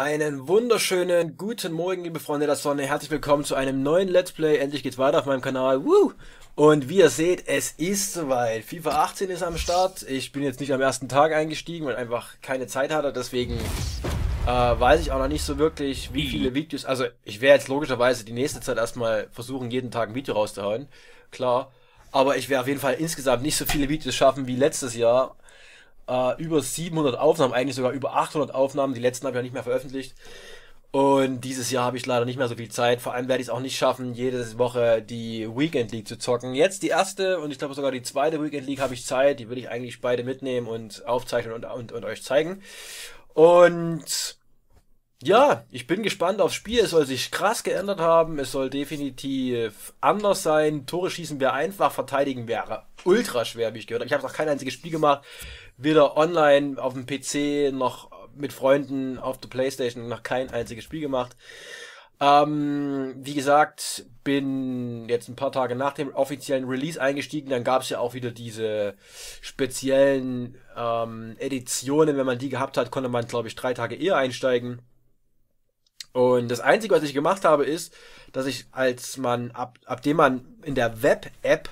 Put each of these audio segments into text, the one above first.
Einen wunderschönen guten Morgen, liebe Freunde der Sonne. Herzlich willkommen zu einem neuen Let's Play. Endlich geht's weiter auf meinem Kanal. Woo! Und wie ihr seht, es ist soweit. FIFA 18 ist am Start. Ich bin jetzt nicht am ersten Tag eingestiegen, weil einfach keine Zeit hatte. Deswegen weiß ich auch noch nicht so wirklich, wie viele Videos. Also ich werde jetzt logischerweise die nächste Zeit erstmal versuchen, jeden Tag ein Video rauszuhauen. Klar. Aber ich werde auf jeden Fall insgesamt nicht so viele Videos schaffen wie letztes Jahr. Über 700 Aufnahmen, eigentlich sogar über 800 Aufnahmen. Die letzten habe ich ja nicht mehr veröffentlicht. Und dieses Jahr habe ich leider nicht mehr so viel Zeit. Vor allem werde ich es auch nicht schaffen, jede Woche die Weekend League zu zocken. Jetzt die erste und ich glaube sogar die zweite Weekend League habe ich Zeit. Die würde ich eigentlich beide mitnehmen und aufzeichnen und euch zeigen. Und ja, ich bin gespannt aufs Spiel. Es soll sich krass geändert haben. Es soll definitiv anders sein. Tore schießen wäre einfach, verteidigen wäre ultra schwer, wie ich gehört habe. Ich habe noch kein einziges Spiel gemacht. Weder online, auf dem PC, noch mit Freunden auf der Playstation, noch kein einziges Spiel gemacht. Wie gesagt, bin jetzt ein paar Tage nach dem offiziellen Release eingestiegen. Dann gab es ja auch wieder diese speziellen Editionen. Wenn man die gehabt hat, konnte man, glaube ich, 3 Tage eher einsteigen. Und das Einzige, was ich gemacht habe, ist, dass ich, ab dem man in der Web-App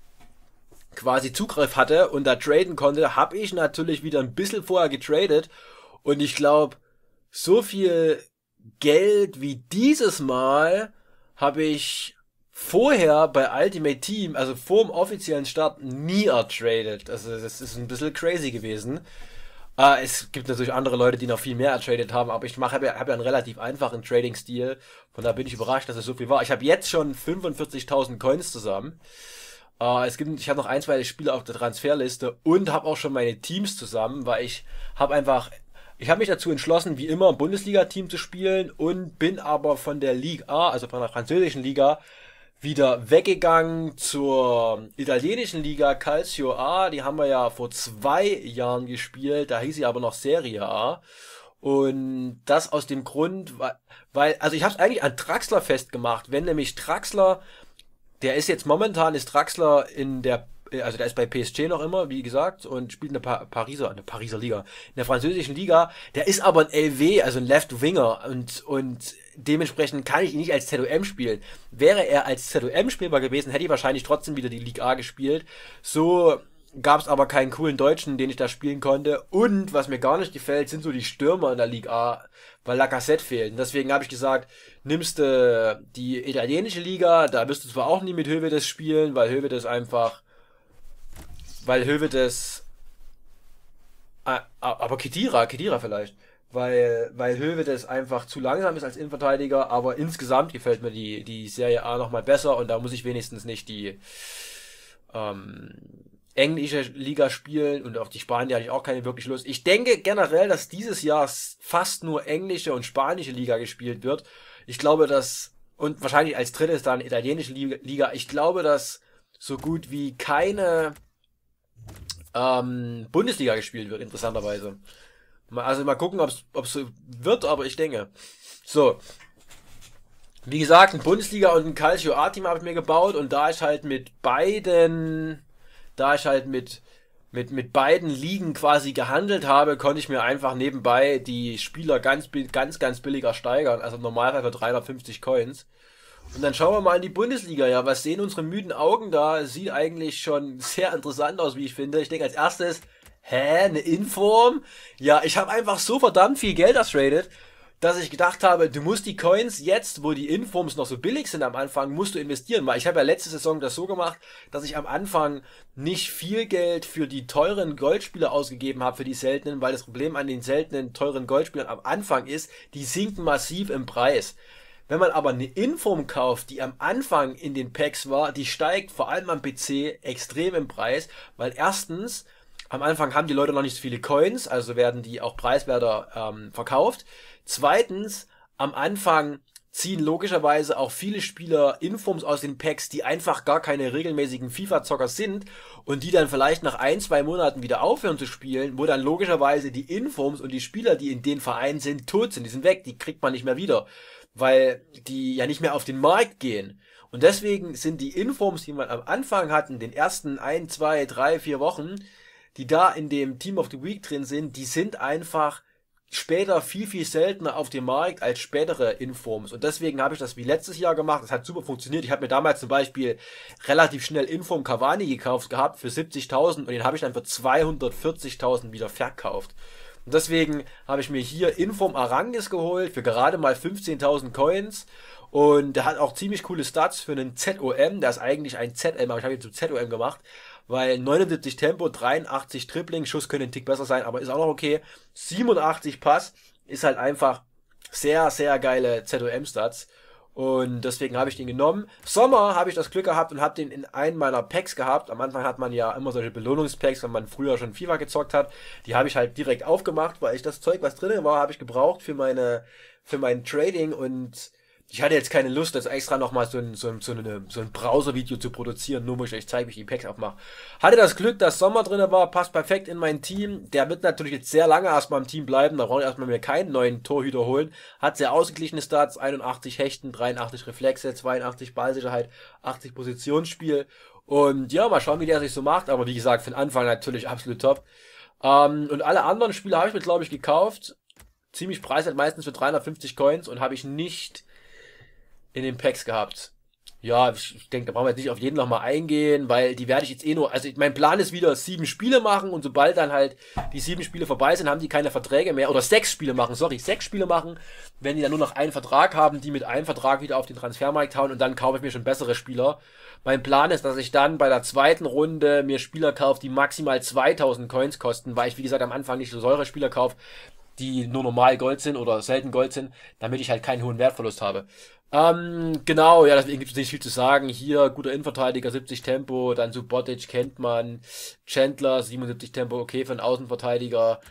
quasi Zugriff hatte und da traden konnte, habe ich natürlich wieder ein bisschen vorher getradet. Und ich glaube, so viel Geld wie dieses Mal habe ich vorher bei Ultimate Team, also vor dem offiziellen Start, nie ertradet. Also das ist ein bisschen crazy gewesen. Es gibt natürlich andere Leute, die noch viel mehr ertradet haben, aber ich habe ja einen relativ einfachen Trading-Stil. Von da bin ich überrascht, dass es so viel war. Ich habe jetzt schon 45.000 Coins zusammen. Ich habe noch ein, zwei Spieler auf der Transferliste und habe auch schon meine Teams zusammen, weil ich habe mich dazu entschlossen, wie immer ein Bundesliga-Team zu spielen und bin aber von der Ligue A, also von der französischen Liga, wieder weggegangen zur italienischen Liga Calcio A. Die haben wir ja vor 2 Jahren gespielt, da hieß sie aber noch Serie A. Und das aus dem Grund, also ich habe es eigentlich an Draxler festgemacht, wenn nämlich Draxler, der ist jetzt momentan, ist Draxler also der ist bei PSG noch immer, wie gesagt, und spielt eine Pariser Liga, in der französischen Liga. Der ist aber ein LW, also ein Left Winger, und dementsprechend kann ich ihn nicht als ZOM spielen. Wäre er als ZOM spielbar gewesen, hätte ich wahrscheinlich trotzdem wieder die Ligue A gespielt. So gab es aber keinen coolen Deutschen, den ich da spielen konnte. Und was mir gar nicht gefällt, sind so die Stürmer in der Ligue A, weil Lacazette fehlt. Deswegen habe ich gesagt, nimmst du die italienische Liga, da wirst du zwar auch nie mit Höwedes spielen, weil Höwedes, aber Khedira vielleicht, weil Höwedes einfach zu langsam ist als Innenverteidiger, aber insgesamt gefällt mir die Serie A nochmal besser und da muss ich wenigstens nicht die englische Liga spielen und auf die Spanier hatte ich auch keine wirklich Lust. Ich denke generell, dass dieses Jahr fast nur englische und spanische Liga gespielt wird. Ich glaube, und wahrscheinlich als drittes dann italienische Liga, ich glaube, dass so gut wie keine Bundesliga gespielt wird, interessanterweise. Also mal gucken, ob es so wird, aber ich denke. So. Wie gesagt, ein Bundesliga und ein Calcio A-Team habe ich mir gebaut und da ich halt mit beiden Ligen quasi gehandelt habe, konnte ich mir einfach nebenbei die Spieler ganz billig ersteigern. Also im Normalfall für 350 Coins. Und dann schauen wir mal in die Bundesliga. Ja, was sehen unsere müden Augen da? Sieht eigentlich schon sehr interessant aus, wie ich finde. Ich denke als erstes, eine Inform? Ja, ich habe einfach so verdammt viel Geld ertradet, dass ich gedacht habe, du musst die Coins jetzt, wo die Informs noch so billig sind am Anfang, musst du investieren. Weil ich habe ja letzte Saison das so gemacht, dass ich am Anfang nicht viel Geld für die teuren Goldspieler ausgegeben habe, für die seltenen, weil das Problem an den seltenen, teuren Goldspielern am Anfang ist, die sinken massiv im Preis. Wenn man aber eine Inform kauft, die am Anfang in den Packs war, die steigt vor allem am PC extrem im Preis, weil erstens, am Anfang haben die Leute noch nicht so viele Coins, also werden die auch preiswerter verkauft. Zweitens, am Anfang ziehen logischerweise auch viele Spieler Informs aus den Packs, die einfach gar keine regelmäßigen FIFA-Zocker sind und die dann vielleicht nach 1, 2 Monaten wieder aufhören zu spielen, wo dann logischerweise die Informs und die Spieler, die in den Vereinen sind, tot sind. Die sind weg, die kriegt man nicht mehr wieder, weil die ja nicht mehr auf den Markt gehen. Und deswegen sind die Informs, die man am Anfang hat, in den ersten 1, 2, 3, 4 Wochen, die da in dem Team of the Week drin sind, die sind einfach später viel, viel seltener auf dem Markt als spätere Informs. Und deswegen habe ich das wie letztes Jahr gemacht. Das hat super funktioniert. Ich habe mir damals zum Beispiel relativ schnell Inform Cavani gekauft gehabt für 70.000 und den habe ich dann für 240.000 wieder verkauft. Und deswegen habe ich mir hier Inform Arangis geholt für gerade mal 15.000 Coins. Und der hat auch ziemlich coole Stats für einen ZOM. Der ist eigentlich ein ZM, aber ich habe ihn zum ZOM gemacht. Weil 79 Tempo, 83 Dribbling, Schuss könnte ein Tick besser sein, aber ist auch noch okay. 87 Pass ist halt einfach sehr, sehr geile ZOM-Stats. Und deswegen habe ich den genommen. Sommer habe ich das Glück gehabt und habe den in einem meiner Packs gehabt. Am Anfang hat man ja immer solche Belohnungspacks, wenn man früher schon FIFA gezockt hat. Die habe ich halt direkt aufgemacht, weil ich das Zeug, was drin war, habe ich gebraucht für mein Trading und ich hatte jetzt keine Lust, jetzt extra nochmal so ein Browser-Video zu produzieren, nur wo ich euch zeige, wie ich die Packs aufmache. Hatte das Glück, dass Sommer drin war, passt perfekt in mein Team. Der wird natürlich jetzt sehr lange erstmal im Team bleiben, da brauche ich erstmal mir keinen neuen Torhüter holen. Hat sehr ausgeglichene Stats, 81 Hechten, 83 Reflexe, 82 Ballsicherheit, 80 Positionsspiel. Und ja, mal schauen, wie der sich so macht. Aber wie gesagt, für den Anfang natürlich absolut top. Und alle anderen Spiele habe ich mir, glaube ich, gekauft. Ziemlich preiswert, meistens für 350 Coins und habe ich nicht in den Packs gehabt. Ja, ich denke, da brauchen wir jetzt nicht auf jeden nochmal eingehen, weil die werde ich jetzt eh nur, also mein Plan ist wieder 7 Spiele machen und sobald dann halt die 7 Spiele vorbei sind, haben die keine Verträge mehr, oder 6 Spiele machen, 6 Spiele machen, wenn die dann nur noch einen Vertrag haben, die mit einem Vertrag wieder auf den Transfermarkt hauen und dann kaufe ich mir schon bessere Spieler. Mein Plan ist, dass ich dann bei der zweiten Runde mir Spieler kaufe, die maximal 2000 Coins kosten, weil ich, wie gesagt, am Anfang nicht so teure Spieler kaufe, die nur normal Gold sind oder selten Gold sind, damit ich halt keinen hohen Wertverlust habe. Genau, ja, deswegen gibt es nicht viel zu sagen. Hier, guter Innenverteidiger, 70 Tempo, dann Subotic kennt man, Chandler, 77 Tempo, okay für einen Außenverteidiger.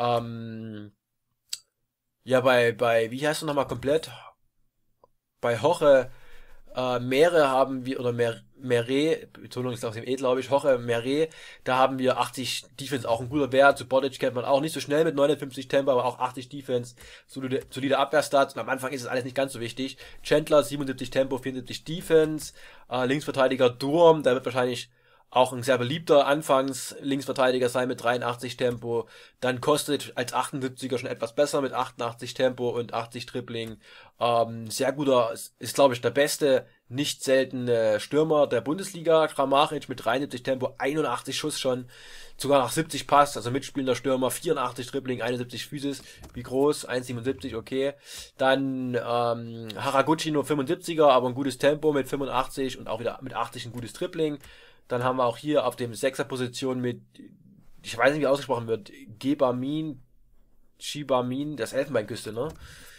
Ja, wie heißt du nochmal komplett? Bei Hoche, Meere haben wir, oder Mere, Betonung ist auf dem E, glaube ich, Hoche, Mere, da haben wir 80 Defense, auch ein guter Wert, Subotic kennt man auch, nicht so schnell mit 59 Tempo, aber auch 80 Defense, solide Abwehrstats und am Anfang ist es alles nicht ganz so wichtig. Chandler, 77 Tempo, 74 Defense, Linksverteidiger Durm, der wird wahrscheinlich auch ein sehr beliebter Anfangs-Linksverteidiger sein mit 83 Tempo. Dann kostet als 78er schon etwas besser mit 88 Tempo und 80 Dribbling. Sehr guter, ist glaube ich der beste, nicht seltene Stürmer der Bundesliga. Kramaric mit 73 Tempo, 81 Schuss schon, sogar nach 70 Pass, also mitspielender Stürmer, 84 Dribbling, 71 Physis. Wie groß? 1,77, okay. Dann Haraguchi nur 75er, aber ein gutes Tempo mit 85 und auch wieder mit 80 ein gutes Dribbling. Dann haben wir auch hier auf dem 6er-Position mit, ich weiß nicht, wie ausgesprochen wird, Chibamin, das Elfenbeinküste, ne?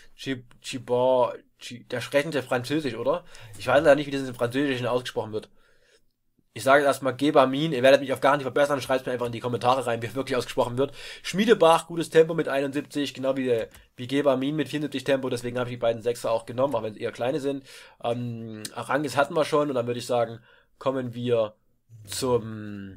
Der sprechende Französisch, oder? Ich weiß leider nicht, wie das im Französischen ausgesprochen wird. Ich sage erstmal Gebamin, ihr werdet mich auf gar nicht verbessern, schreibt mir einfach in die Kommentare rein, wie es wirklich ausgesprochen wird. Schmiedebach, gutes Tempo mit 71, genau wie Gebamin mit 74 Tempo, deswegen habe ich die beiden Sechser auch genommen, auch wenn sie eher kleine sind. Arangis hatten wir schon und dann würde ich sagen, kommen wir zum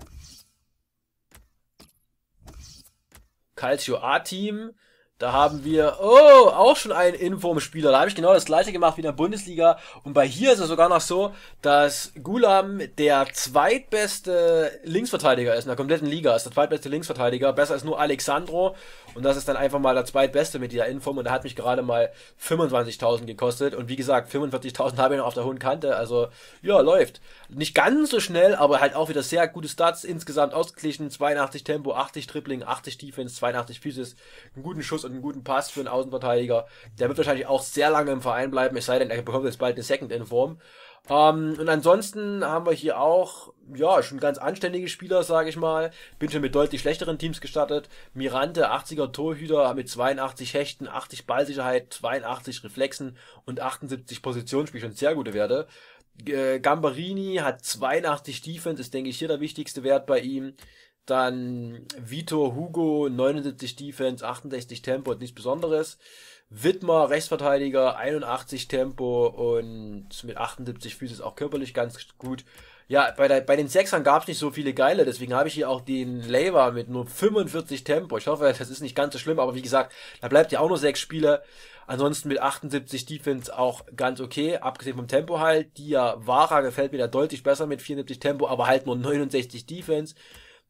Calcio A-Team. Da haben wir, auch schon einen Inform-Spieler. Da habe ich genau das gleiche gemacht wie in der Bundesliga. Und bei hier ist es sogar noch so, dass Gulam der zweitbeste Linksverteidiger ist in der kompletten Liga. Ist der zweitbeste Linksverteidiger. Besser ist nur Alexandro. Und das ist dann einfach mal der zweitbeste mit dieser Inform. Und der hat mich gerade mal 25.000 gekostet. Und wie gesagt, 45.000 habe ich noch auf der hohen Kante. Also, ja, läuft. Nicht ganz so schnell, aber halt auch wieder sehr gute Stats. Insgesamt ausgeglichen. 82 Tempo, 80 Dribbling, 80 Defense, 82 Physis. Einen guten Schuss und einen guten Pass für einen Außenverteidiger. Der wird wahrscheinlich auch sehr lange im Verein bleiben, es sei denn, er bekommt jetzt bald eine Second Inform. Und ansonsten haben wir hier auch, ja, schon ganz anständige Spieler, sage ich mal. Bin schon mit deutlich schlechteren Teams gestartet. Mirante, 80er Torhüter mit 82 Hechten, 80 Ballsicherheit, 82 Reflexen und 78 Positionsspiel, schon sehr gute Werte. Gambarini hat 82 Defense, ist denke ich hier der wichtigste Wert bei ihm. Dann Vitor Hugo, 79 Defense, 68 Tempo, nichts Besonderes. Widmer, Rechtsverteidiger, 81 Tempo und mit 78 Füßen ist auch körperlich ganz gut. Ja, bei den Sechsern gab es nicht so viele geile, deswegen habe ich hier auch den Lever mit nur 45 Tempo. Ich hoffe, das ist nicht ganz so schlimm, aber wie gesagt, da bleibt ja auch nur 6 Spiele. Ansonsten mit 78 Defense auch ganz okay, abgesehen vom Tempo halt. Diawara gefällt mir da deutlich besser mit 74 Tempo, aber halt nur 69 Defense.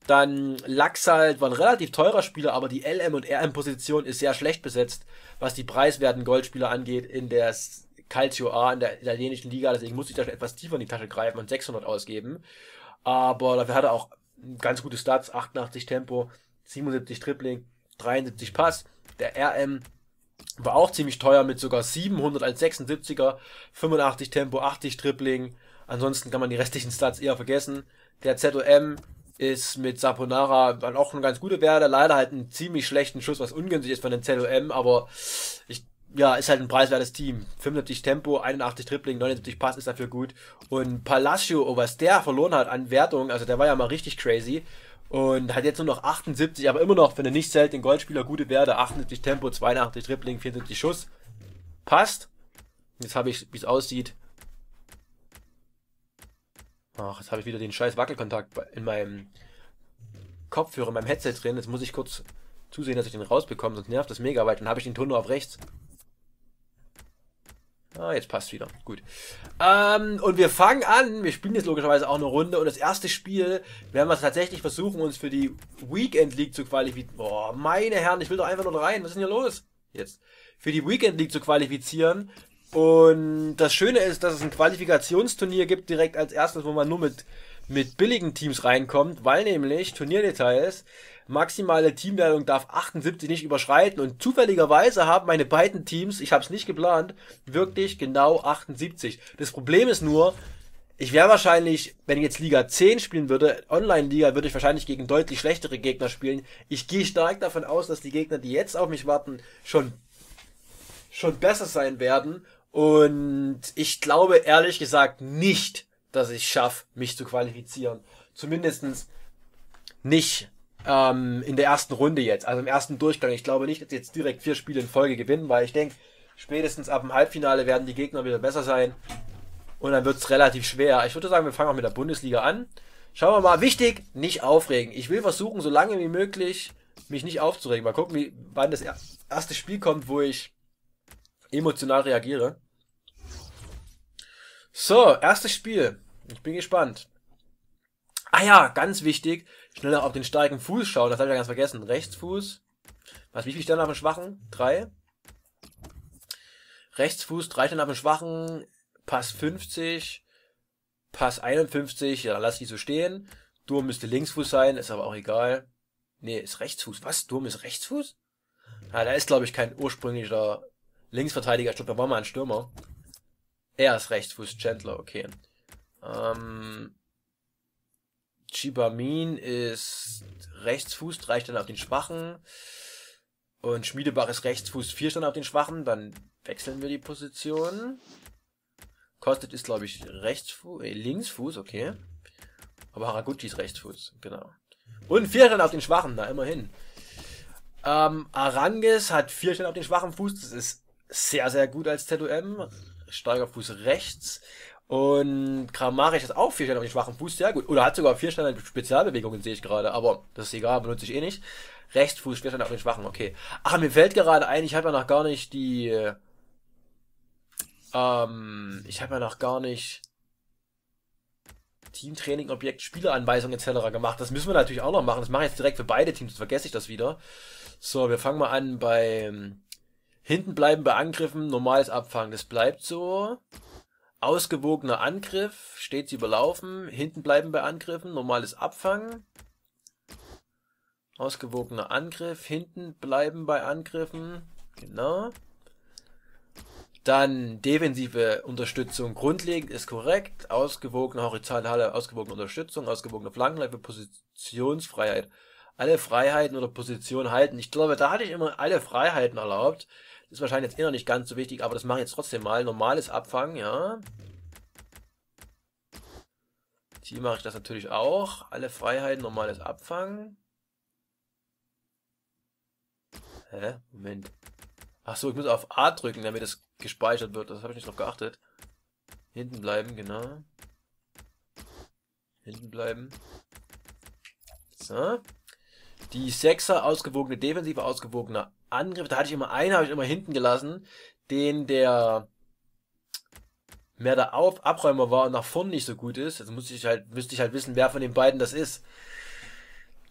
Dann Laxalt war ein relativ teurer Spieler, aber die LM und RM-Position ist sehr schlecht besetzt, was die preiswerten Goldspieler angeht in der Calcio A, in der italienischen Liga. Deswegen musste ich da schon etwas tiefer in die Tasche greifen und 600 ausgeben. Aber dafür hat er auch ganz gute Stats, 88 Tempo, 77 Dribbling, 73 Pass. Der RM war auch ziemlich teuer mit sogar 700 als 76er, 85 Tempo, 80 Dribbling. Ansonsten kann man die restlichen Stats eher vergessen. Der ZOM ist mit Saponara dann auch eine ganz gute Werte. Leider halt einen ziemlich schlechten Schuss, was ungünstig ist von den ZOM, aber ist halt ein preiswertes Team. 75 Tempo, 81 Dribbling, 79 Pass ist dafür gut. Und Palacio, oh, was der verloren hat an Wertung, also der war ja mal richtig crazy. Und hat jetzt nur noch 78, aber immer noch für einen nicht seltenen Goldspieler gute Werte. 78 Tempo, 82 Dribbling, 74 Schuss. Passt. Jetzt habe ich, wie es aussieht. Ach, jetzt habe ich wieder den scheiß Wackelkontakt in meinem Kopfhörer, in meinem Headset drin. Jetzt muss ich kurz zusehen, dass ich den rausbekomme, sonst nervt das mega weit. Dann habe ich den Ton nur auf rechts. Ah, jetzt passt wieder. Gut. Und wir fangen an. Wir spielen jetzt logischerweise auch eine Runde. Und das erste Spiel werden wir tatsächlich versuchen, uns für die Weekend League zu qualifizieren. Boah, meine Herren, ich will doch einfach nur rein. Was ist denn hier los? Jetzt. Für die Weekend League zu qualifizieren. Und das Schöne ist, dass es ein Qualifikationsturnier gibt, direkt als erstes, wo man nur mit billigen Teams reinkommt, weil nämlich Turnierdetails, maximale Teamwertung darf 78 nicht überschreiten und zufälligerweise haben meine beiden Teams, ich habe es nicht geplant, wirklich genau 78. Das Problem ist nur, ich wäre wahrscheinlich, wenn ich jetzt Liga 10 spielen würde, Online-Liga, würde ich wahrscheinlich gegen deutlich schlechtere Gegner spielen. Ich gehe stark davon aus, dass die Gegner, die jetzt auf mich warten, schon besser sein werden. Und ich glaube ehrlich gesagt nicht, dass ich schaffe, mich zu qualifizieren. Zumindest nicht in der ersten Runde jetzt, also im ersten Durchgang. Ich glaube nicht, dass ich jetzt direkt 4 Spiele in Folge gewinnen, weil ich denke, spätestens ab dem Halbfinale werden die Gegner wieder besser sein. Und dann wird es relativ schwer. Ich würde sagen, wir fangen auch mit der Bundesliga an. Schauen wir mal. Wichtig, nicht aufregen. Ich will versuchen, so lange wie möglich mich nicht aufzuregen. Mal gucken, wann das erste Spiel kommt, wo ich emotional reagiere. So, erstes Spiel. Ich bin gespannt. Ah ja, ganz wichtig. Schneller auf den starken Fuß schauen. Das habe ich ja ganz vergessen. Rechtsfuß. Wie viel Sterne auf dem Schwachen? 3. Rechtsfuß, 3 Sterne auf dem Schwachen. Pass 50. Pass 51. Ja, dann lass ich so stehen. Durm müsste Linksfuß sein. Ist aber auch egal. Nee, ist Rechtsfuß. Was? Durm ist Rechtsfuß? Ja, da ist, glaube ich, kein ursprünglicher Linksverteidiger. Ich glaube, da war mal ein Stürmer. Er ist Rechtsfuß, Chandler, okay. Chibamin ist Rechtsfuß, 3 Sterne auf den Schwachen. Und Schmiedebach ist Rechtsfuß, 4 Sterne auf den Schwachen. Dann wechseln wir die Position. Kostet ist, glaube ich, Linksfuß, okay. Aber Haraguchi ist Rechtsfuß, genau. Und 4 Sterne auf den Schwachen, na immerhin. Arangues hat 4 Sterne auf den schwachen Fuß, das ist sehr, sehr gut als ZOM. Starker Fuß rechts. Und Kramaric hat auch 4 Sterne auf den schwachen Fuß, sehr gut. Oder hat sogar 4 Sterne Spezialbewegungen, sehe ich gerade. Aber das ist egal, benutze ich eh nicht. Rechtsfuß, 4 Sterne auf den schwachen, okay. Ach, mir fällt gerade ein, ich habe ja noch gar nicht Teamtraining, Objekt, Spieleranweisung etc. gemacht. Das müssen wir natürlich auch noch machen. Das mache ich jetzt direkt für beide Teams, sonst vergesse ich das wieder. So, wir fangen mal an bei hinten bleiben bei Angriffen, normales Abfangen. Das bleibt so. Ausgewogener Angriff, stets überlaufen. Hinten bleiben bei Angriffen, normales Abfangen. Ausgewogener Angriff, hinten bleiben bei Angriffen. Genau. Dann defensive Unterstützung grundlegend ist korrekt. Ausgewogene horizontale, ausgewogene Unterstützung, ausgewogene Flankenläufe, Positionsfreiheit. Alle Freiheiten oder Positionen halten. Ich glaube, da hatte ich immer alle Freiheiten erlaubt. Ist wahrscheinlich jetzt noch nicht ganz so wichtig, aber das mache ich jetzt trotzdem mal. Normales Abfangen, ja. Hier mache ich das natürlich auch. Alle Freiheiten, normales Abfangen. Hä? Moment. Achso, ich muss auf A drücken, damit es gespeichert wird. Das habe ich nicht drauf geachtet. Hinten bleiben, genau. Hinten bleiben. So. Die 6er, ausgewogene Defensive, ausgewogener Angriff. Da hatte ich immer einen, habe ich immer hinten gelassen. Den, der mehr der Abräumer war und nach vorne nicht so gut ist. Jetzt müsste ich halt wissen, wer von den beiden das ist.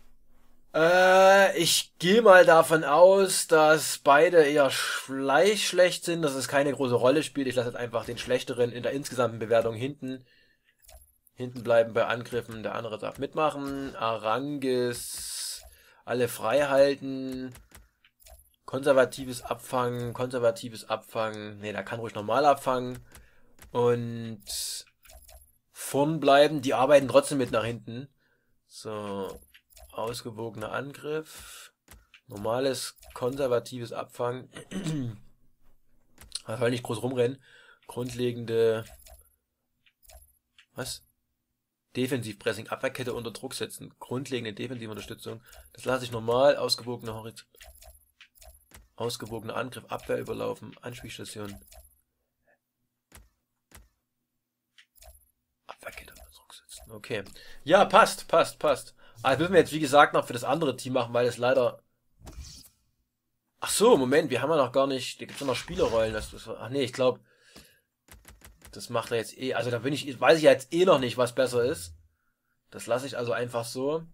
Ich gehe mal davon aus, dass beide eher schlecht sind, dass es keine große Rolle spielt. Ich lasse jetzt einfach den Schlechteren in der insgesamten Bewertung hinten bleiben bei Angriffen. Der andere darf mitmachen. Arangis, alle frei halten. Konservatives Abfangen, konservatives Abfangen. Ne, der kann ruhig normal abfangen. Und vorn bleiben. Die arbeiten trotzdem mit nach hinten. So. Ausgewogener Angriff. Normales, konservatives Abfangen. Man soll nicht groß rumrennen. Grundlegende... Was? Defensivpressing, Abwehrkette unter Druck setzen. Grundlegende Defensivunterstützung. Das lasse ich normal. Ausgewogener Angriff, Abwehr überlaufen. Anspielstation. Abwehrkette unter Druck setzen. Okay. Ja, passt. Aber müssen wir jetzt, wie gesagt, noch für das andere Team machen, weil es leider... Ach so, Moment, wir haben ja noch gar nicht... Da gibt es ja noch Spielerrollen. Ach nee, ich glaube... Das macht er jetzt eh... Also da weiß ich ja jetzt eh noch nicht, was besser ist. Das lasse ich also einfach so.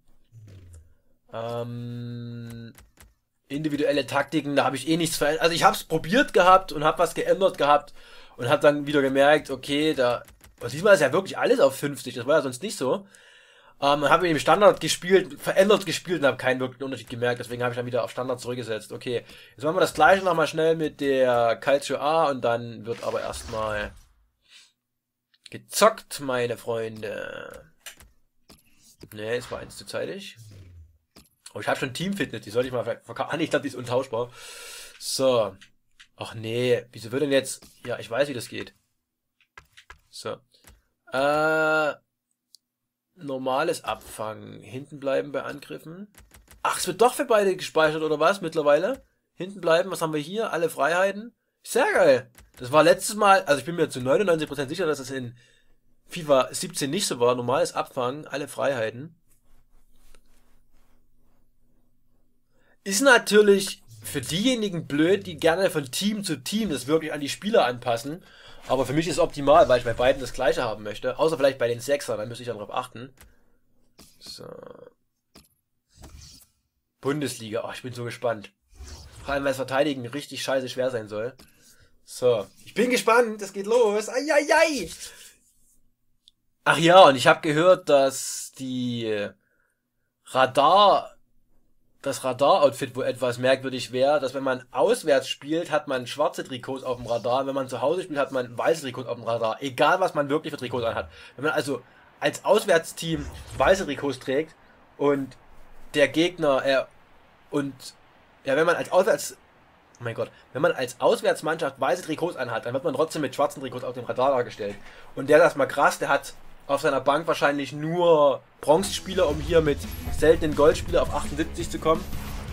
Individuelle Taktiken, da habe ich eh nichts verändert. Also ich habe es probiert gehabt und habe was geändert gehabt. Und habe dann wieder gemerkt, okay, diesmal ist ja wirklich alles auf 50. Das war ja sonst nicht so. Habe im Standard gespielt, verändert gespielt und habe keinen wirklichen Unterschied gemerkt. Deswegen habe ich dann wieder auf Standard zurückgesetzt. Okay, jetzt machen wir das gleiche nochmal schnell mit der Calcio A und dann wird aber erstmal gezockt, meine Freunde. Ne, es war eins zu zeitig. Oh, ich habe schon Teamfitness, die sollte ich mal vielleicht verkaufen. Ah, nee, ich glaube, die ist untauschbar. So. Ach nee, wieso wird denn jetzt... Ja, ich weiß, wie das geht. So. Normales Abfangen. Hinten bleiben bei Angriffen. Ach, es wird doch für beide gespeichert, oder was? Mittlerweile? Hinten bleiben, was haben wir hier? Alle Freiheiten. Sehr geil. Das war letztes Mal, also ich bin mir zu 99% sicher, dass es in FIFA 17 nicht so war. Normales Abfangen, alle Freiheiten. Ist natürlich für diejenigen blöd, die gerne von Team zu Team das wirklich an die Spieler anpassen. Aber für mich ist es optimal, weil ich bei beiden das gleiche haben möchte. Außer vielleicht bei den Sechser, da müsste ich darauf achten. So. Bundesliga, oh, ich bin so gespannt. Vor allem, weil das Verteidigen richtig scheiße schwer sein soll. So, ich bin gespannt, es geht los. Eieiei. Ach ja, und ich habe gehört, dass das Radar-Outfit wohl etwas merkwürdig wäre, dass wenn man auswärts spielt, hat man schwarze Trikots auf dem Radar, wenn man zu Hause spielt, hat man weiße Trikots auf dem Radar, egal was man wirklich für Trikots anhat. Wenn man also als Auswärtsteam weiße Trikots trägt und der Gegner, wenn man als oh mein Gott, wenn man als Auswärtsmannschaft weiße Trikots anhat, dann wird man trotzdem mit schwarzen Trikots auf dem Radar dargestellt. Und der das mal krass, der hat auf seiner Bank wahrscheinlich nur Bronzespieler, um hier mit seltenen Goldspieler auf 78 zu kommen.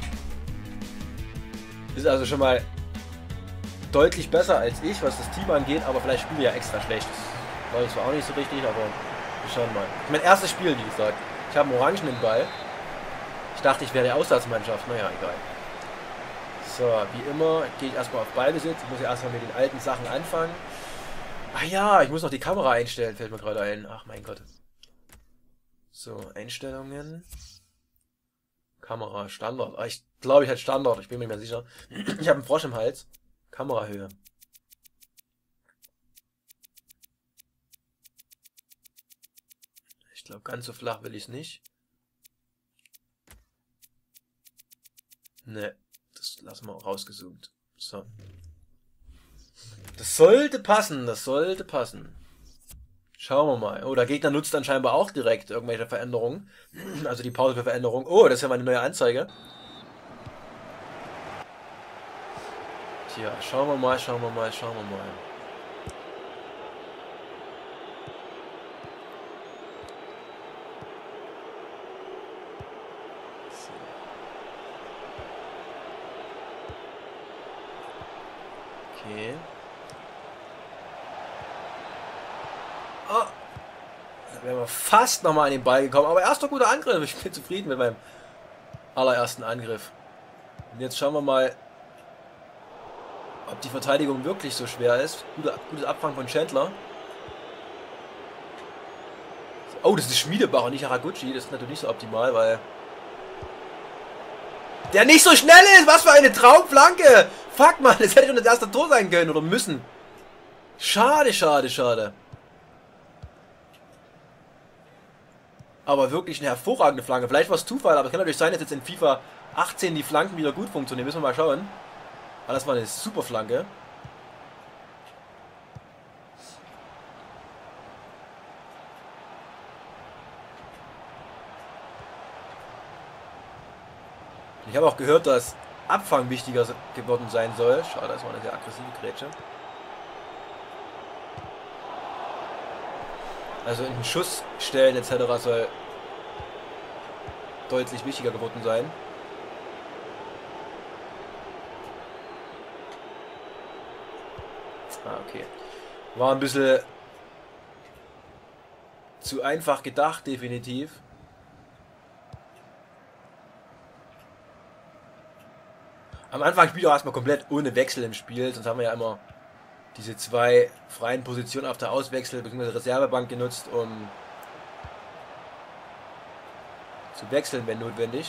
Ist also schon mal deutlich besser als ich, was das Team angeht, aber vielleicht spielen wir ja extra schlecht. Das war zwar auch nicht so richtig, aber wir schauen mal. Mein erstes Spiel, wie gesagt. Ich habe einen orangenen Ball. Ich dachte, ich wäre der Auswärtsmannschaft. Naja, egal. So, wie immer gehe ich erstmal auf Ballbesitz. Ich muss ja erstmal mit den alten Sachen anfangen. Ach ja, ich muss noch die Kamera einstellen, fällt mir gerade ein. Ach mein Gott. So, Einstellungen. Kamera, Standard. Ah, ich glaube, ich hatte Standard, ich bin mir nicht mehr sicher. Ich habe einen Frosch im Hals. Kamerahöhe. Ich glaube, ganz so flach will ich es nicht. Ne, das lassen wir auch rausgezoomt. So. Das sollte passen, das sollte passen. Schauen wir mal. Oh, der Gegner nutzt dann scheinbar auch direkt irgendwelche Veränderungen. Also die Pause für Veränderung. Oh, das ist ja meine neue Anzeige. Tja, schauen wir mal. Okay. Oh. Da wären wir fast nochmal an den Ball gekommen. Aber erster guter Angriff. Ich bin zufrieden mit meinem allerersten Angriff. Und jetzt schauen wir mal, ob die Verteidigung wirklich so schwer ist. Gutes Abfangen von Chandler. Oh, das ist Schmiedebach und nicht Haraguchi. Das ist natürlich nicht so optimal, weil Der nicht so schnell ist! Was für eine Traumflanke! Fuck, man, das hätte schon das erste Tor sein können oder müssen. Schade, schade, schade. Aber wirklich eine hervorragende Flanke. Vielleicht war es Zufall, aber es kann natürlich sein, dass jetzt in FIFA 18 die Flanken wieder gut funktionieren. Müssen wir mal schauen. Aber das war eine super Flanke. Ich habe auch gehört, dass Abfang wichtiger geworden sein soll. Schade, das war eine sehr aggressive Grätsche. Also in den Schuss stellen etc. soll deutlich wichtiger geworden sein. Ah, okay. War ein bisschen zu einfach gedacht, definitiv. Am Anfang spiele ich auch erstmal komplett ohne Wechsel im Spiel, sonst haben wir ja immer diese zwei freien Positionen auf der Auswechsel- bzw. Reservebank genutzt, um zu wechseln, wenn notwendig.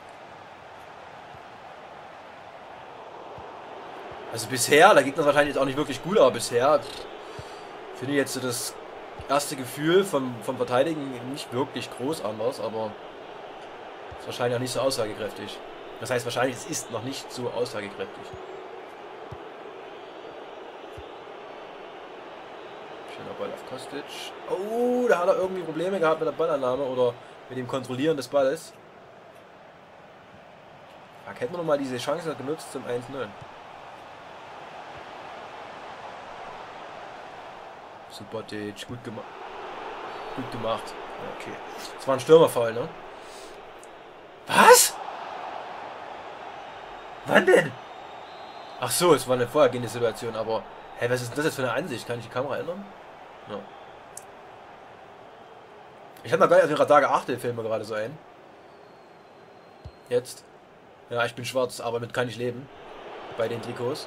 Also bisher, da geht das wahrscheinlich jetzt auch nicht wirklich gut, aber bisher finde ich jetzt so das erste Gefühl vom Verteidigen nicht wirklich groß anders, aber ist wahrscheinlich auch nicht so aussagekräftig. Das heißt wahrscheinlich, es ist noch nicht so aussagekräftig. Schöner Ball auf Kostic. Oh, da hat er irgendwie Probleme gehabt mit der Ballannahme oder mit dem Kontrollieren des Balles. Da hätten wir nochmal diese Chance genutzt zum 1-0. Subotic, gut gemacht. Gut gemacht. Okay. Das war ein Stürmerfall, ne? Was? Wann denn? Ach so, es war eine vorhergehende Situation, aber... Hä, was ist denn das jetzt für eine Ansicht? Kann ich die Kamera ändern? Ja. Ich habe noch gar nicht auf den Radar geachtet, fällt mir gerade so ein. Jetzt. Ja, ich bin schwarz, aber damit kann ich leben. Bei den Trikots.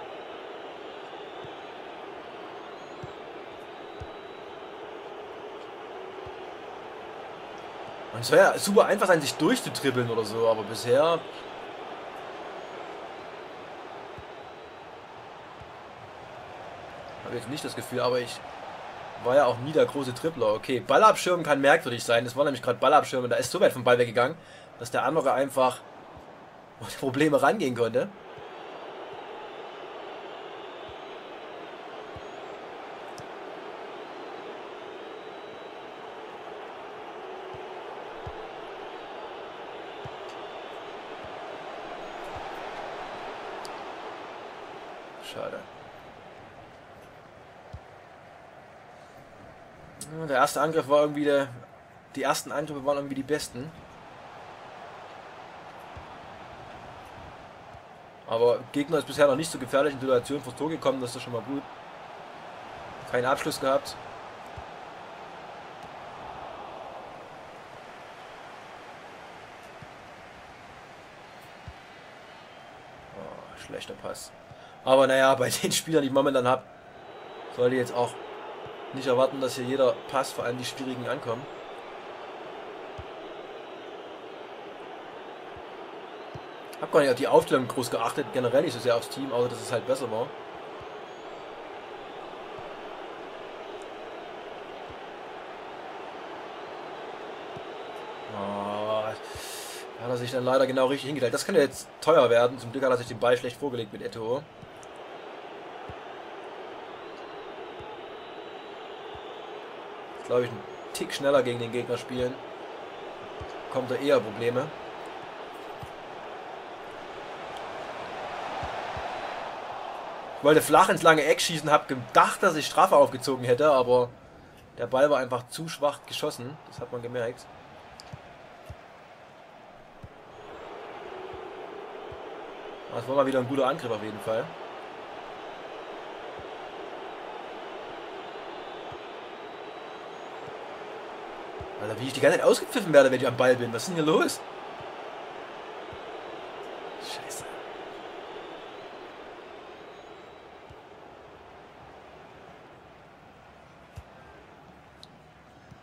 Und es wäre ja super einfach sein, sich durchzutribbeln oder so, aber bisher... habe ich jetzt nicht das Gefühl, aber ich war ja auch nie der große Dribbler. Okay, Ballabschirmen kann merkwürdig sein. Das war nämlich gerade Ballabschirmen. Da ist so weit vom Ball weggegangen, dass der andere einfach ohne Probleme rangehen konnte. Schade. Der erste Angriff war irgendwie die ersten Angriffe waren irgendwie die besten. Aber Gegner ist bisher noch nicht so gefährlichen Situationen vors Tor gekommen, das ist schon mal gut. Keinen Abschluss gehabt. Oh, schlechter Pass. Aber naja, bei den Spielern, die ich momentan habe, sollte jetzt auch nicht erwarten, dass hier jeder Pass, vor allem die schwierigen, ankommen. Ich habe gar nicht auf die Aufstellung groß geachtet, generell nicht so sehr aufs Team, außer dass es halt besser war. Oh, da hat er sich dann leider genau richtig hingestellt. Das könnte jetzt teuer werden. Zum Glück hat er sich den Ball schlecht vorgelegt mit Eto'o. Glaube ich, einen Tick schneller gegen den Gegner spielen. Kommt da eher Probleme. Ich wollte flach ins lange Eck schießen, habe gedacht, dass ich Strafe aufgezogen hätte, aber der Ball war einfach zu schwach geschossen. Das hat man gemerkt. Das war mal wieder ein guter Angriff auf jeden Fall. Alter, wie ich die ganze Zeit ausgepfiffen werde, wenn ich am Ball bin. Was ist denn hier los? Scheiße.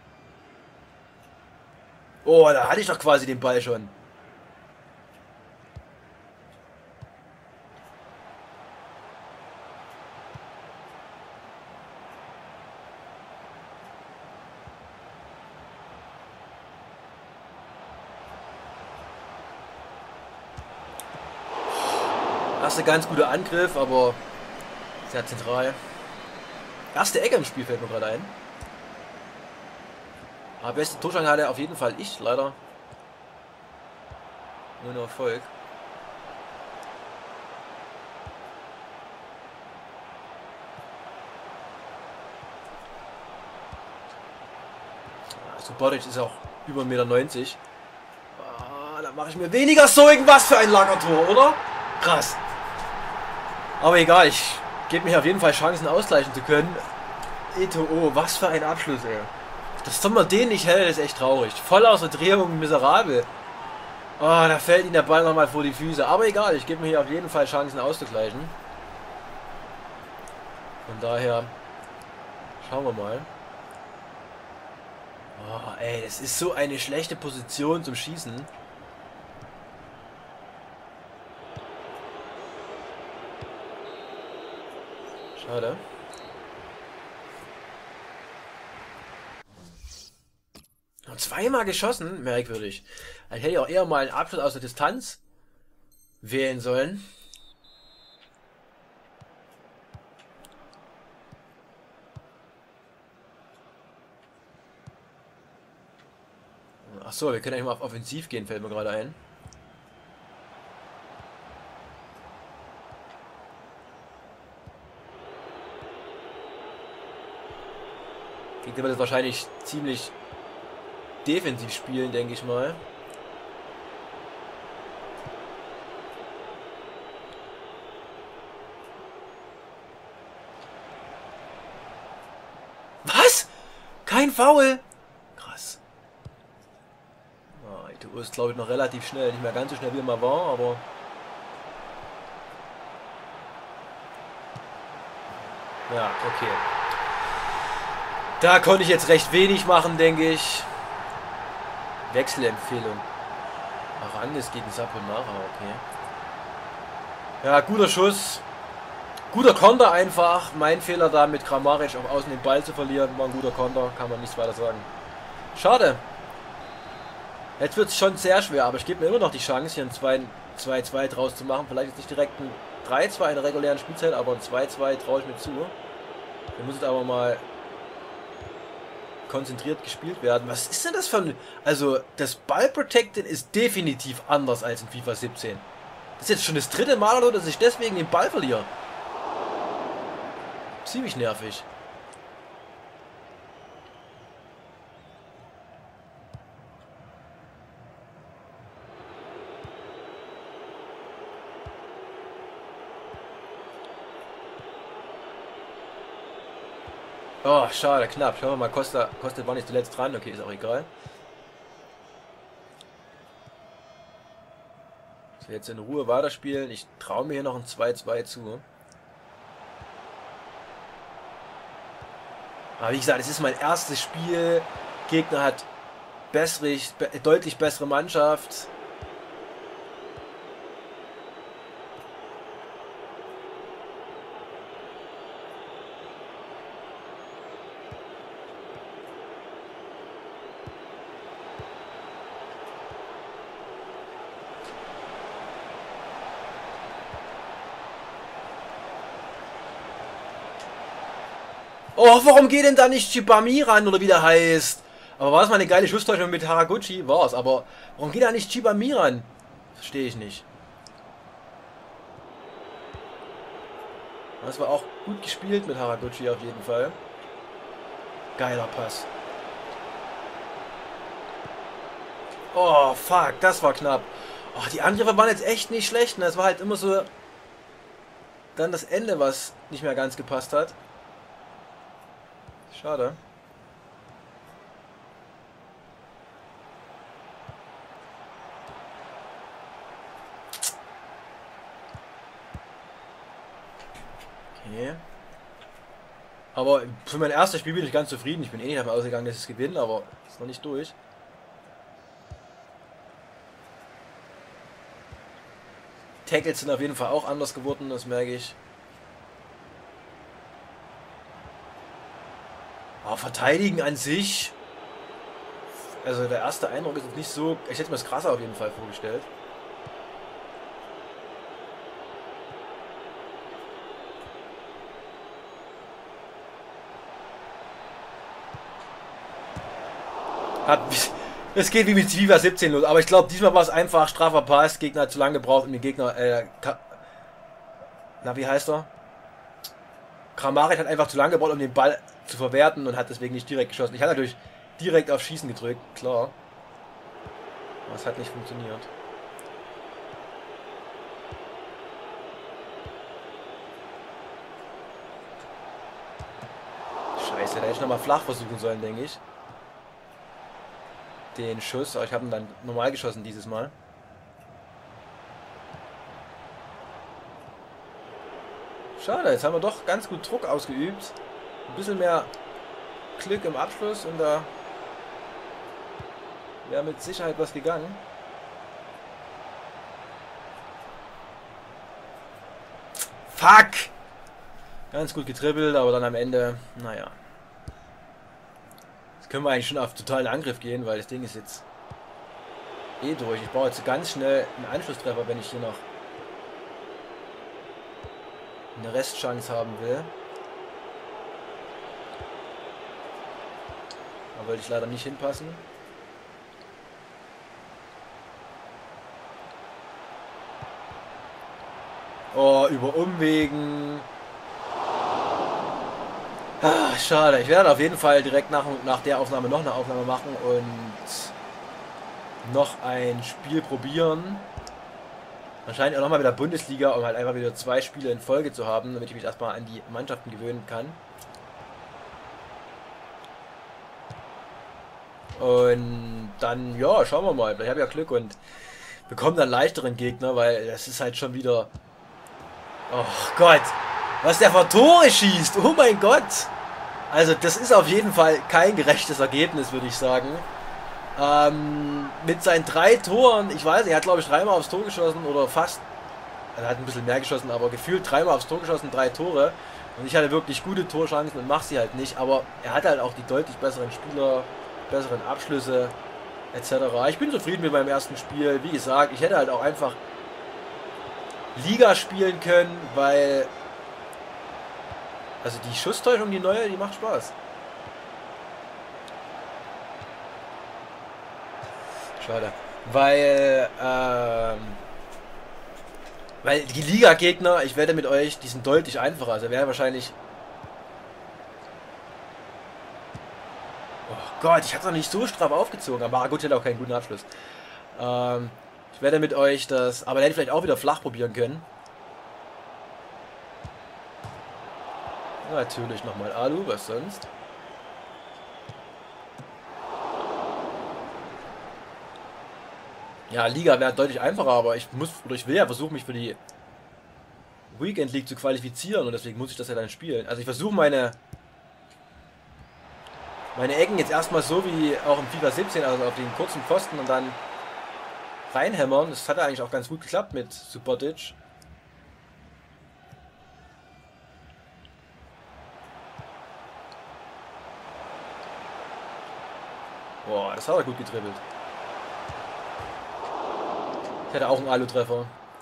Oh, da hatte ich doch quasi den Ball schon. Erster ganz guter Angriff, aber sehr zentral. Erste Ecke im Spiel fällt mir gerade ein. Aber beste Torschance hatte auf jeden Fall ich, leider. Ohne Erfolg. Subotic ist auch über 1,90 m. Ah, da mache ich mir weniger Sorgen. Was für ein langer Tor, oder? Krass. Aber egal, ich gebe mich auf jeden Fall Chancen ausgleichen zu können. Eto'o, was für ein Abschluss, ey. Dass Sommer den nicht hält, ist echt traurig. Voll aus der Drehung, miserabel. Oh, da fällt ihm der Ball nochmal vor die Füße. Aber egal, ich gebe mir hier auf jeden Fall Chancen auszugleichen. Von daher schauen wir mal. Oh, ey, das ist so eine schlechte Position zum Schießen. Schade. Und zweimal geschossen, merkwürdig. Ich hätte ja auch eher mal einen Abschluss aus der Distanz wählen sollen. Achso, wir können eigentlich mal auf Offensiv gehen, fällt mir gerade ein. Gegner wird es wahrscheinlich ziemlich defensiv spielen, denke ich mal. Was? Kein Foul? Krass. Oh, Eto'o ist, glaube ich, noch relativ schnell. Nicht mehr ganz so schnell, wie er mal war, aber... Ja, okay. Da konnte ich jetzt recht wenig machen, denke ich. Wechselempfehlung. Arangues gegen Saponara, okay. Ja, guter Schuss. Guter Konter einfach. Mein Fehler da mit Kramaric auf Außen den Ball zu verlieren. War ein guter Konter, kann man nichts weiter sagen. Schade. Jetzt wird es schon sehr schwer, aber ich gebe mir immer noch die Chance, hier ein 2-2 draus zu machen. Vielleicht jetzt nicht direkt ein 3-2 in der regulären Spielzeit, aber ein 2-2 traue ich mir zu. Wir müssen jetzt aber mal konzentriert gespielt werden. Was ist denn das für ein... Also, das Ball-Protecting ist definitiv anders als in FIFA 17. Das ist jetzt schon das dritte Mal, oder, dass ich deswegen den Ball verliere. Ziemlich nervig. Oh, schade, knapp. Schauen wir mal, Costa war nicht zuletzt dran. Okay, ist auch egal. So, jetzt in Ruhe weiterspielen. Ich traue mir hier noch ein 2-2 zu. Aber wie gesagt, es ist mein erstes Spiel. Gegner hat deutlich bessere Mannschaft. Oh, warum geht denn da nicht Chibami ran, oder wie der heißt? Aber war es mal eine geile Schusstäuschung mit Haraguchi? War es, aber warum geht da nicht Chibami ran? Verstehe ich nicht. Das war auch gut gespielt mit Haraguchi auf jeden Fall. Geiler Pass. Oh, fuck, das war knapp. Oh, die Angriffe waren jetzt echt nicht schlecht. Es war halt immer so dann das Ende, was nicht mehr ganz gepasst hat. Schade. Okay. Aber für mein erstes Spiel bin ich ganz zufrieden. Ich bin eh nicht davon ausgegangen, dass ich es gewinne, aber ist noch nicht durch. Tackles sind auf jeden Fall auch anders geworden, das merke ich. Aber verteidigen an sich, also der erste Eindruck ist jetzt nicht so, ich hätte mir das krasser auf jeden Fall vorgestellt. Es geht wie mit FIFA 17 los, aber ich glaube, diesmal war es einfach straffer Pass. Gegner hat zu lange gebraucht, um den Gegner, na, wie heißt er? Kramaric hat einfach zu lange gebraucht, um den Ball zu verwerten und hat deswegen nicht direkt geschossen. Ich hatte natürlich direkt auf Schießen gedrückt, klar. Aber es hat nicht funktioniert. Scheiße, da hätte ich nochmal flach versuchen sollen, denke ich. Den Schuss, aber ich habe ihn dann normal geschossen dieses Mal. Schade, jetzt haben wir doch ganz gut Druck ausgeübt. Ein bisschen mehr Glück im Abschluss und da wäre mit Sicherheit was gegangen. Fuck! Ganz gut getribbelt, aber dann am Ende, naja. Jetzt können wir eigentlich schon auf totalen Angriff gehen, weil das Ding ist jetzt eh durch. Ich brauche jetzt ganz schnell einen Anschlusstreffer, wenn ich hier noch eine Restchance haben will. Da wollte ich leider nicht hinpassen. Oh, über Umwegen. Ah, schade. Ich werde auf jeden Fall direkt nach der Aufnahme noch eine Aufnahme machen und noch ein Spiel probieren. Wahrscheinlich auch nochmal wieder Bundesliga, um halt einfach wieder 2 Spiele in Folge zu haben, damit ich mich erstmal an die Mannschaften gewöhnen kann. Und dann, ja, schauen wir mal. Vielleicht habe ich ja Glück und bekomme dann leichteren Gegner, weil das ist halt schon wieder... Oh Gott, was der vor Tore schießt. Oh mein Gott. Also das ist auf jeden Fall kein gerechtes Ergebnis, würde ich sagen. Mit seinen 3 Toren, ich weiß, er hat glaube ich 3-mal aufs Tor geschossen oder fast. Er hat ein bisschen mehr geschossen, aber gefühlt 3-mal aufs Tor geschossen, 3 Tore. Und ich hatte wirklich gute Torchancen und mache sie halt nicht. Aber er hat halt auch die deutlich besseren Spieler, besseren Abschlüsse etc. Ich bin zufrieden mit meinem ersten Spiel. Wie gesagt, ich hätte halt auch einfach Liga spielen können, weil also die Schusstäuschung, die neue, die macht Spaß. Schade. Weil die Liga-Gegner, ich wette mit euch, die sind deutlich einfacher. Also wäre wahrscheinlich... Oh Gott, ich habe noch nicht so straff aufgezogen, aber gut, ich hätte auch keinen guten Abschluss. Ich wette mit euch, dass... Aber hätte ich vielleicht auch wieder flach probieren können. Natürlich nochmal Alu, was sonst? Ja, Liga wäre deutlich einfacher, aber ich muss oder ich will ja versuchen, mich für die Weekend League zu qualifizieren und deswegen muss ich das ja dann spielen. Also ich versuche meine Ecken jetzt erstmal so wie auch im FIFA 17, also auf den kurzen Pfosten und dann reinhämmern. Das hat ja eigentlich auch ganz gut geklappt mit Subotic. Boah, das hat er gut getribbelt. Ich hätte auch einen Alu-Treffer.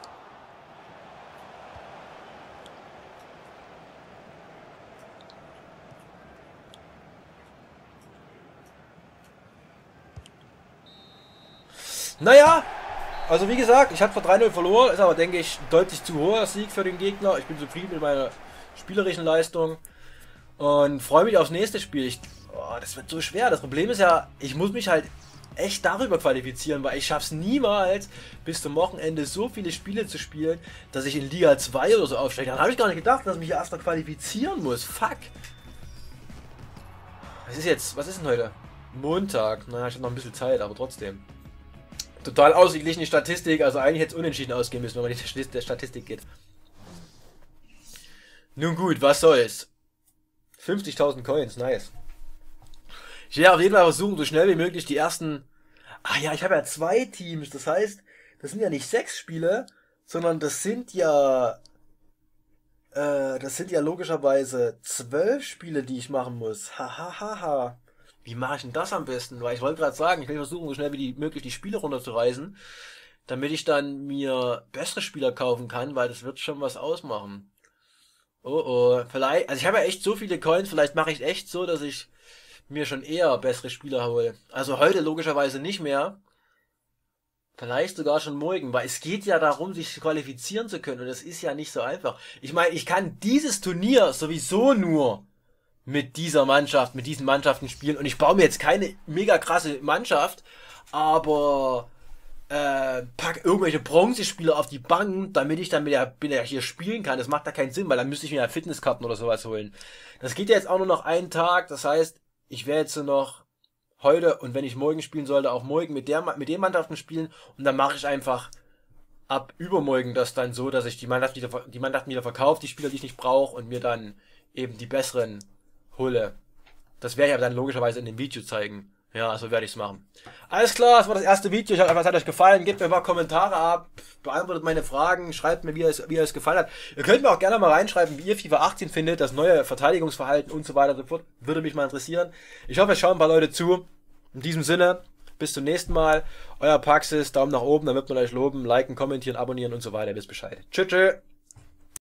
Naja, also wie gesagt, ich habe vor 3-0 verloren, ist aber, denke ich, deutlich zu hoher Sieg für den Gegner. Ich bin zufrieden mit meiner spielerischen Leistung und freue mich aufs nächste Spiel. Das wird so schwer. Das Problem ist ja, ich muss mich halt echt darüber qualifizieren, weil ich schaff's niemals bis zum Wochenende so viele Spiele zu spielen, dass ich in Liga 2 oder so aufsteige. Dann habe ich gar nicht gedacht, dass ich mich erst mal qualifizieren muss. Fuck. Was ist denn heute? Montag. Naja, ich habe noch ein bisschen Zeit, aber trotzdem. Total ausgeglichene Statistik, also eigentlich hätte es unentschieden ausgehen müssen, wenn man die der Statistik geht. Nun gut, was soll's. 50.000 Coins, nice. Ich werde auf jeden Fall versuchen, so schnell wie möglich die ersten... Ah ja, ich habe ja 2 Teams, das heißt, das sind ja nicht 6 Spiele, sondern das sind ja logischerweise 12 Spiele, die ich machen muss. Hahaha. Wie mache ich denn das am besten? Weil ich wollte gerade sagen, ich will versuchen, so schnell wie möglich die Spiele runterzureißen, damit ich dann mir bessere Spieler kaufen kann, weil das wird schon was ausmachen. Oh oh, vielleicht, also ich habe ja echt so viele Coins, vielleicht mache ich echt so, dass ich mir schon eher bessere Spieler hole. Also heute logischerweise nicht mehr. Vielleicht sogar schon morgen, weil es geht ja darum, sich qualifizieren zu können und das ist ja nicht so einfach. Ich meine, ich kann dieses Turnier sowieso nur mit dieser Mannschaft, mit diesen Mannschaften spielen und ich baue mir jetzt keine mega krasse Mannschaft, aber pack irgendwelche Bronzespieler auf die Bank, damit ich dann mit der hier spielen kann. Das macht da keinen Sinn, weil dann müsste ich mir ja Fitnesskarten oder sowas holen. Das geht ja jetzt auch nur noch einen Tag, das heißt, ich werde jetzt noch heute und wenn ich morgen spielen sollte, auch morgen mit den Mannschaften spielen und dann mache ich einfach ab übermorgen das dann so, dass ich die Mannschaften wieder verkaufe, die Spieler, die ich nicht brauche und mir dann eben die besseren hole. Das werde ich aber dann logischerweise in dem Video zeigen. Ja, so werde ich es machen. Alles klar, das war das erste Video. Ich hoffe, es hat euch gefallen. Gebt mir ein paar Kommentare ab, beantwortet meine Fragen, schreibt mir, wie euch es gefallen hat. Ihr könnt mir auch gerne mal reinschreiben, wie ihr FIFA 18 findet, das neue Verteidigungsverhalten und so weiter und so fort. Würde mich mal interessieren. Ich hoffe, es schauen ein paar Leute zu. In diesem Sinne, bis zum nächsten Mal. Euer Paxis, Daumen nach oben, dann wird man euch loben, liken, kommentieren, abonnieren und so weiter. Bis Bescheid. Tschüss, tschüss.